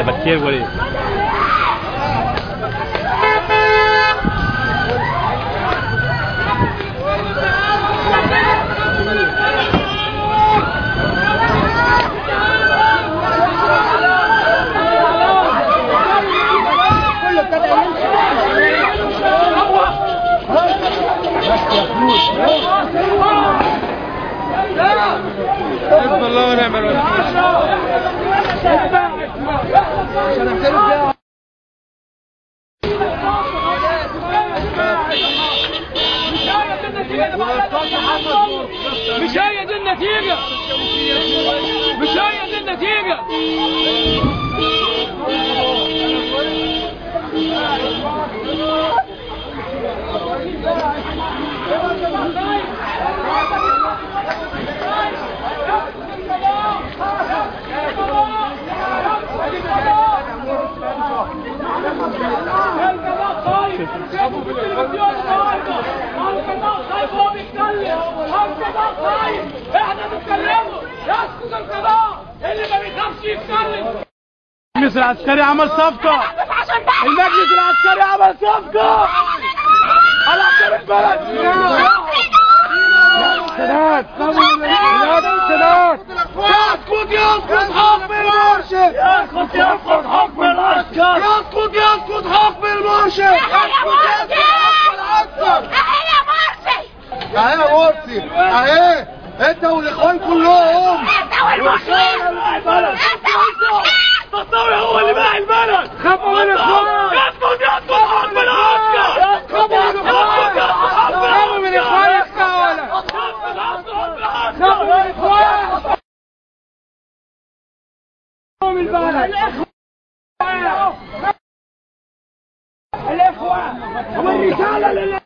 بكير وليد. حسب الله ونعم الوكيل. مش هي دي النتيجة، مش هي دي النتيجة. احنا بنتكلموا، يسكت القضاء اللي ما بيخافش يتكلم. المجلس العسكري عمل صفقة. المجلس العسكري عمل صفقة على حساب البلد. سداد سداد يسقط يسقط حكم المرشد. يسقط حكم العسكر. يسقط حكم المرشد. يسقط العسكر. اهي يا مرسي اهي انت والاخوان كلهم. انت والمرشد. الطاوي هو اللي باع البلد. خافوا من الاخوان. يسقط حكم العسكر. خافوا من الاخوان. خافوا من الاخوان يا اخوانا. خافوا من الاخوان. من البلد. الاخوان والرسالة